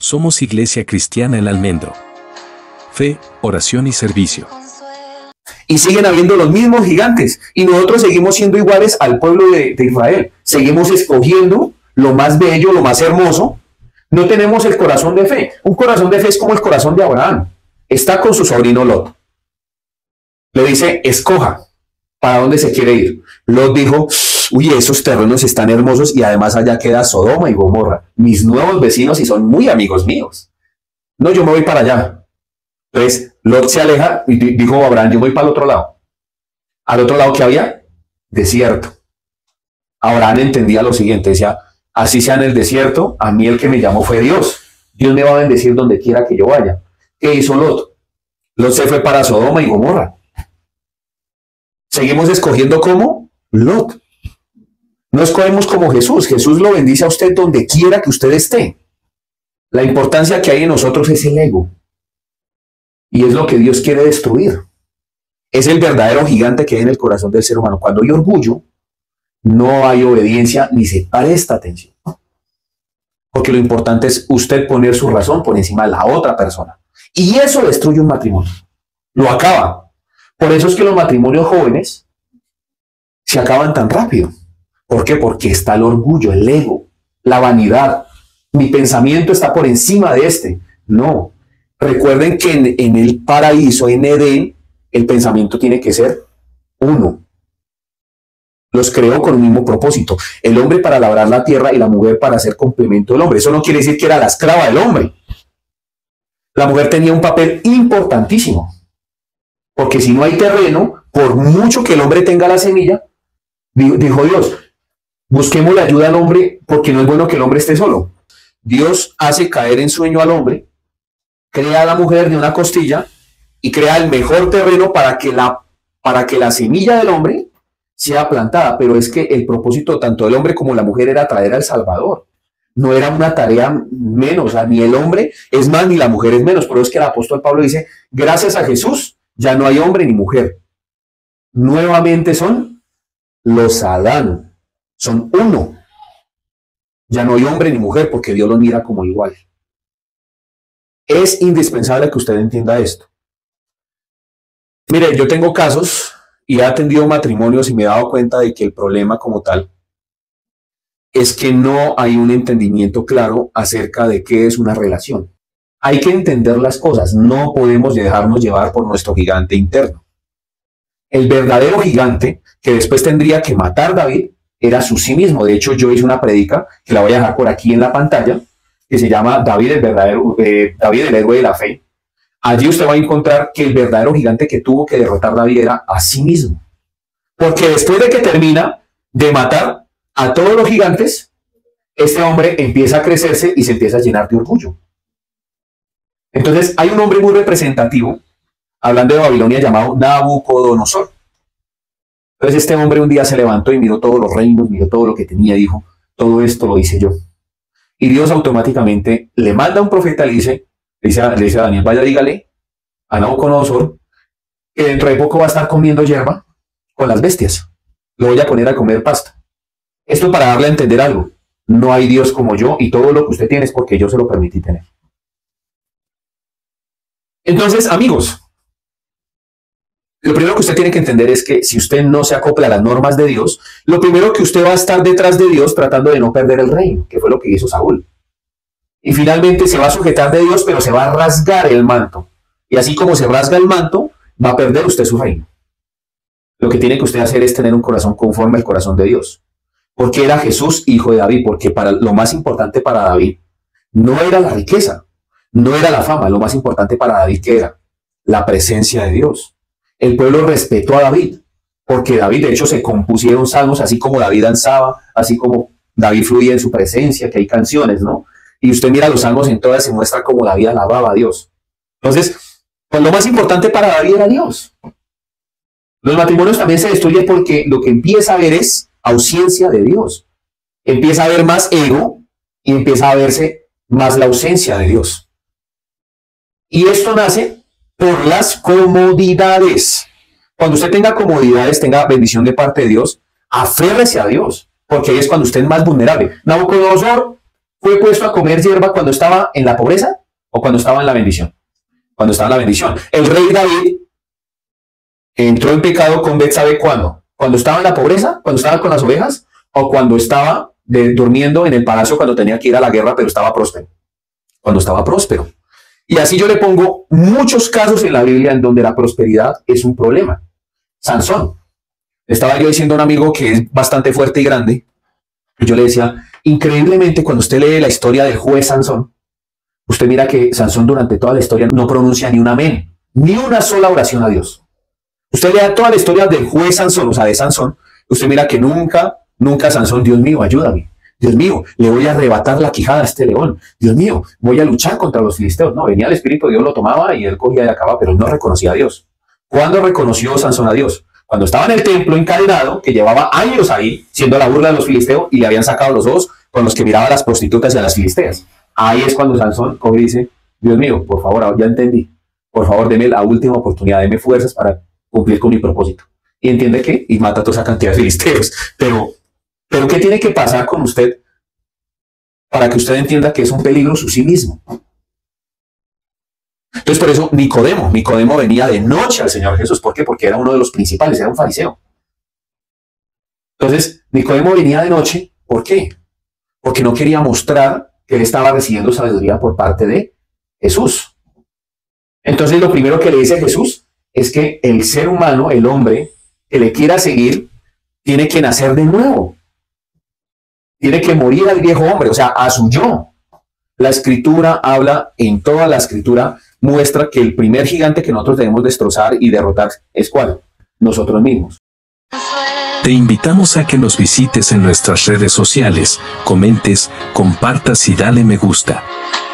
Somos Iglesia Cristiana El Almendro. Fe, oración y servicio. Y siguen habiendo los mismos gigantes. Y nosotros seguimos siendo iguales al pueblo de Israel. Seguimos escogiendo lo más bello, lo más hermoso. No tenemos el corazón de fe. Un corazón de fe es como el corazón de Abraham. Está con su sobrino Lot. Le dice, escoja para dónde se quiere ir. Lot dijo, uy, esos terrenos están hermosos y además allá queda Sodoma y Gomorra. Mis nuevos vecinos y son muy amigos míos. No, yo me voy para allá. Entonces, Lot se aleja y dijo Abraham, yo voy para el otro lado. Al otro lado, ¿qué había? Desierto. Abraham entendía lo siguiente, decía, así sea en el desierto, a mí el que me llamó fue Dios. Dios me va a bendecir donde quiera que yo vaya. ¿Qué hizo Lot? Lot se fue para Sodoma y Gomorra. Seguimos escogiendo como Lot. No escogemos como Jesús. Jesús lo bendice a usted donde quiera que usted esté. La importancia que hay en nosotros es el ego. Y es lo que Dios quiere destruir. Es el verdadero gigante que hay en el corazón del ser humano. Cuando hay orgullo, no hay obediencia ni se presta atención. Porque lo importante es usted poner su razón por encima de la otra persona. Y eso destruye un matrimonio. Lo acaba. Por eso es que los matrimonios jóvenes se acaban tan rápido. ¿Por qué? Porque está el orgullo, el ego, la vanidad. Mi pensamiento está por encima de este. No. Recuerden que en el paraíso, en Edén, el pensamiento tiene que ser uno. Los creó con un mismo propósito. El hombre para labrar la tierra y la mujer para hacer complemento del hombre. Eso no quiere decir que era la esclava del hombre. La mujer tenía un papel importantísimo. Porque si no hay terreno, por mucho que el hombre tenga la semilla, dijo Dios, busquemos la ayuda al hombre porque no es bueno que el hombre esté solo. Dios hace caer en sueño al hombre, crea a la mujer de una costilla y crea el mejor terreno para que la semilla del hombre sea plantada. Pero es que el propósito tanto del hombre como la mujer era traer al Salvador. No era una tarea menos, o sea, ni el hombre es más ni la mujer es menos. Pero es que el apóstol Pablo dice, gracias a Jesús ya no hay hombre ni mujer. Nuevamente son los Adán, son uno. Ya no hay hombre ni mujer porque Dios los mira como igual. Es indispensable que usted entienda esto. Mire, yo tengo casos y he atendido matrimonios y me he dado cuenta de que el problema como tal es que no hay un entendimiento claro acerca de qué es una relación. Hay que entender las cosas, no podemos dejarnos llevar por nuestro gigante interno. El verdadero gigante que después tendría que matar David era su sí mismo. De hecho, yo hice una prédica que la voy a dejar por aquí en la pantalla, que se llama David el héroe de la fe. Allí usted va a encontrar que el verdadero gigante que tuvo que derrotar David era a sí mismo. Porque después de que termina de matar a todos los gigantes, este hombre empieza a crecerse y se empieza a llenar de orgullo. Entonces hay un hombre muy representativo, hablando de Babilonia, llamado Nabucodonosor. Entonces este hombre un día se levantó y miró todos los reinos, miró todo lo que tenía y dijo, todo esto lo hice yo. Y Dios automáticamente le manda a un profeta, le dice a Daniel, vaya dígale a Nabucodonosor que dentro de poco va a estar comiendo hierba con las bestias. Lo voy a poner a comer pasto. Esto para darle a entender algo. No hay Dios como yo y todo lo que usted tiene es porque yo se lo permití tener. Entonces, amigos, lo primero que usted tiene que entender es que si usted no se acopla a las normas de Dios, lo primero que usted va a estar detrás de Dios tratando de no perder el reino, que fue lo que hizo Saúl. Y finalmente se va a sujetar de Dios, pero se va a rasgar el manto. Y así como se rasga el manto, va a perder usted su reino. Lo que tiene que usted hacer es tener un corazón conforme al corazón de Dios. Porque era Jesús hijo de David, porque lo más importante para David no era la riqueza, no era la fama, lo más importante para David que era la presencia de Dios. El pueblo respetó a David, porque David de hecho se compusieron salmos, así como David danzaba, así como David fluía en su presencia, que hay canciones, ¿no? Y usted mira los salmos en todas, se muestra como David alababa a Dios. Entonces, pues lo más importante para David era Dios. Los matrimonios también se destruyen porque lo que empieza a ver es ausencia de Dios. Empieza a haber más ego y empieza a verse más la ausencia de Dios. Y esto nace por las comodidades. Cuando usted tenga comodidades, tenga bendición de parte de Dios, aférrese a Dios, porque ahí es cuando usted es más vulnerable. Nabucodonosor ¿Fue puesto a comer hierba cuando estaba en la pobreza o cuando estaba en la bendición? Cuando estaba en la bendición. El rey David entró en pecado con Betsabé ¿cuándo? ¿Cuando estaba en la pobreza? ¿Cuando estaba con las ovejas? ¿O cuando estaba durmiendo en el palacio cuando tenía que ir a la guerra pero estaba próspero? Cuando estaba próspero. Y así yo le pongo muchos casos en la Biblia en donde la prosperidad es un problema. Sansón. Estaba yo diciendo a un amigo que es bastante fuerte y grande. Y yo le decía, increíblemente cuando usted lee la historia del juez Sansón, usted mira que Sansón durante toda la historia no pronuncia ni un amén, ni una sola oración a Dios. Usted lea toda la historia del juez Sansón, o sea, de Sansón, usted mira que nunca Sansón, Dios mío, ayúdame. Dios mío, le voy a arrebatar la quijada a este león. Dios mío, voy a luchar contra los filisteos. No, venía el Espíritu de Dios, lo tomaba y él cogía y acababa, pero él no reconocía a Dios. ¿Cuándo reconoció Sansón a Dios? Cuando estaba en el templo encadenado, que llevaba años ahí, siendo la burla de los filisteos, y le habían sacado los ojos con los que miraba a las prostitutas y a las filisteas. Ahí es cuando Sansón coge y dice, Dios mío, por favor, ya entendí. Por favor, deme la última oportunidad, deme fuerzas para cumplir con mi propósito. Y entiende que, y mata a toda esa cantidad de filisteos. Pero ¿qué tiene que pasar con usted para que usted entienda que es un peligro su sí mismo? Entonces, por eso Nicodemo venía de noche al Señor Jesús. ¿Por qué? Porque era uno de los principales, era un fariseo. Entonces, Nicodemo venía de noche. ¿Por qué? Porque no quería mostrar que él estaba recibiendo sabiduría por parte de Jesús. Entonces, lo primero que le dice Jesús es que el ser humano, el hombre que le quiera seguir, tiene que nacer de nuevo. Tiene que morir al viejo hombre, o sea, a su yo. La escritura habla, en toda la escritura, muestra que el primer gigante que nosotros debemos destrozar y derrotar es ¿cuál? Nosotros mismos. Te invitamos a que nos visites en nuestras redes sociales, comentes, compartas y dale me gusta.